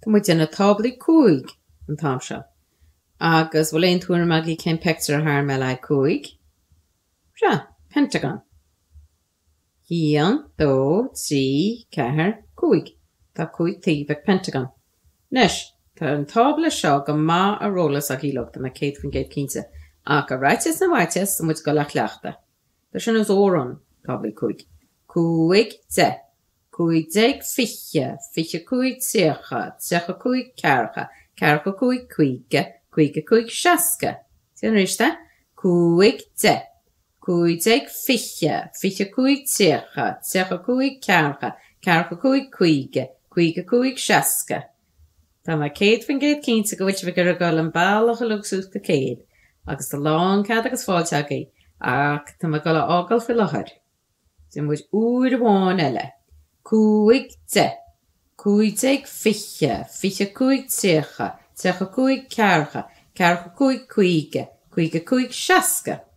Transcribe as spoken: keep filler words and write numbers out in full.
Tá muid na tablaí cúig an tám seo. Agus bhfuil aon túair magí cén picture a thar me le cúig. Se, pentagon. Hían, dó, trí, cethir, cúig. Tá cúig tíbhah pentagon. Nes, tá an tabla seo go má a rólas a hílog me céad fan géad cínte. Ach a ráitis na bhaitis an muid go leach leachta. Tá sin os óran tablaí cúig. Cúig de. Cúig deag fiche, fiche cúig tíocha, tíocha cúig cearcha, cearcha cúig cuige, cuige cúig seasca. Tían ríiste? Cúig de. Cúig deag fiche, fiche cúig tíocha, tíocha cúig cearcha, cearcha cúig cuige, cuige cúig seasca. Tá ma céad fan géad cínte go bhfuil gur a gáil an bailach a lugsúta céad, agus tá lán cad agus fáilte agaí, ach tá ma gáil ágal fi láthir. Sin muid úr bháin eile. Cúig de. Cúig deag fiche, fiche cúig tíocha, tíocha cúig cearcha, cearcha cúig cuige, cuige cúig seasca.